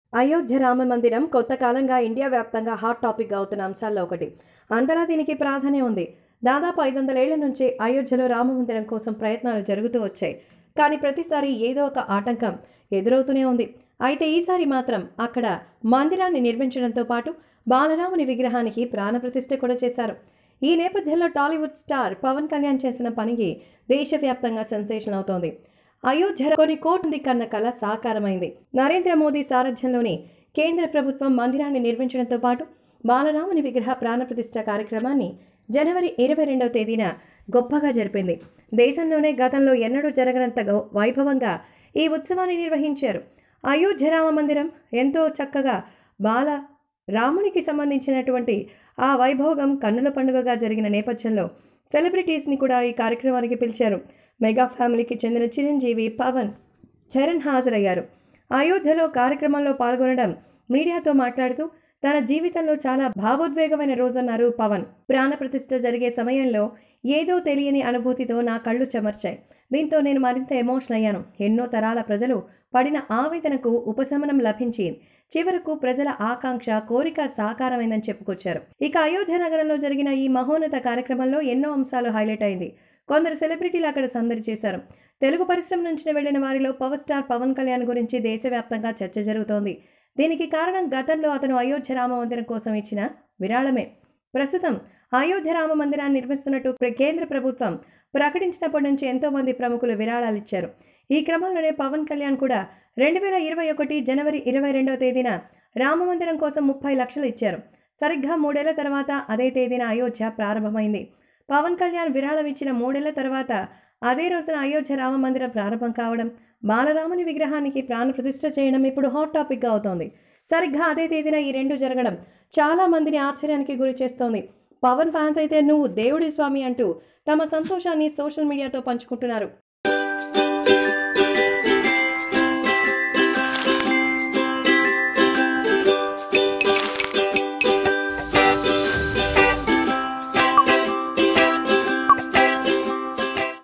అయోధ్య రామ మందిరం కొత్త కాలంగా ఇండియా వ్యాప్తంగా హాట్ టాపిక్గా అవుతున్న అంశాల్లో ఒకటి. అంతలా దీనికి ప్రాధాన్యం ఉంది. దాదాపు 500 ఏళ్ల నుంచి అయోధ్యలో రామ మందిరం కోసం ప్రయత్నాలు జరుగుతూ వచ్చాయి. కానీ ప్రతిసారి ఏదో ఒక ఆటంకం ఎదురవుతూనే ఉంది. అయితే ఈసారి మాత్రం అక్కడ మందిరాన్ని నిర్మించడంతో పాటు బాలరాముని విగ్రహానికి ప్రాణప్రతిష్ఠ కూడా చేశారు. ఈ నేపథ్యంలో టాలీవుడ్ స్టార్ పవన్ కళ్యాణ్ చేసిన పనికి దేశవ్యాప్తంగా సెన్సేషన్ అవుతోంది. అయోధ్య కొన్ని కోట్ల కన్న కల సాకారమైంది. నరేంద్ర మోదీ సారథ్యంలోని కేంద్ర ప్రభుత్వం మందిరాన్ని నిర్మించడంతో పాటు బాలరాముని విగ్రహ ప్రాణప్రతిష్ఠ కార్యక్రమాన్ని జనవరి 22వ తేదీన గొప్పగా జరిపింది. దేశంలోనే గతంలో ఎన్నడూ జరగనంత వైభవంగా ఈ ఉత్సవాన్ని నిర్వహించారు. అయోధ్య రామ మందిరం ఎంతో చక్కగా రామునికి సంబంధించినటువంటి ఆ వైభోగం కన్నుల పండుగగా జరిగిన నేపథ్యంలో సెలబ్రిటీస్ని కూడా ఈ కార్యక్రమానికి పిలిచారు. మెగా ఫ్యామిలీకి చెందిన చిరంజీవి, పవన్, చరణ్ హాజరయ్యారు. అయోధ్యలో కార్యక్రమంలో పాల్గొనడం మీడియాతో మాట్లాడుతూ తన జీవితంలో చాలా భావోద్వేగమైన రోజన్నారు పవన్. ప్రాణప్రతిష్ఠ జరిగే సమయంలో ఏదో తెలియని అనుభూతితో నా కళ్ళు చెమర్చాయి. దీంతో నేను మరింత ఎమోషనల్ అయ్యాను. ఎన్నో తరాల ప్రజలు పడిన ఆవేదనకు ఉపశమనం లభించి చివరకు ప్రజల ఆకాంక్ష, కోరిక సాకారమైందని చెప్పుకొచ్చారు. ఇక అయోధ్య నగరంలో జరిగిన ఈ మహోన్నత కార్యక్రమంలో ఎన్నో అంశాలు హైలైట్ అయింది. కొందరు సెలబ్రిటీలు అక్కడ సందడి చేశారు. తెలుగు పరిశ్రమ నుంచి వెళ్లిన వారిలో పవర్ స్టార్ పవన్ కళ్యాణ్ గురించి దేశవ్యాప్తంగా చర్చ జరుగుతోంది. దీనికి కారణం గతంలో అతను అయోధ్య రామ మందిరం కోసం ఇచ్చిన విరాళమే. ప్రస్తుతం అయోధ్య రామ మందిరాన్ని నిర్మిస్తున్నట్టు కేంద్ర ప్రభుత్వం ప్రకటించినప్పటి నుంచి ఎంతో మంది ప్రముఖులు విరాళాలిచ్చారు. ఈ క్రమంలోనే పవన్ కళ్యాణ్ కూడా 2021 జనవరి 22వ తేదీన రామ మందిరం కోసం 30 లక్షలు ఇచ్చారు. సరిగ్గా 3 ఏళ్ల తర్వాత అదే తేదీన అయోధ్య ప్రారంభమైంది. పవన్ కళ్యాణ్ విరాళం ఇచ్చిన 3 ఏళ్ల తర్వాత అదే రోజున అయోధ్య రామ మందిరం ప్రారంభం కావడం, బాలరాముని విగ్రహానికి ప్రాణప్రతిష్ఠ చేయడం ఇప్పుడు హాట్ టాపిక్గా అవుతోంది. సరిగ్గా అదే తేదీన ఈ రెండు జరగడం చాలా మందిని ఆశ్చర్యానికి గురి చేస్తోంది. పవన్ ఫ్యాన్స్ అయితే "నువ్వు దేవుడి స్వామి" అంటూ తమ సంతోషాన్ని సోషల్ మీడియాతో పంచుకుంటున్నారు.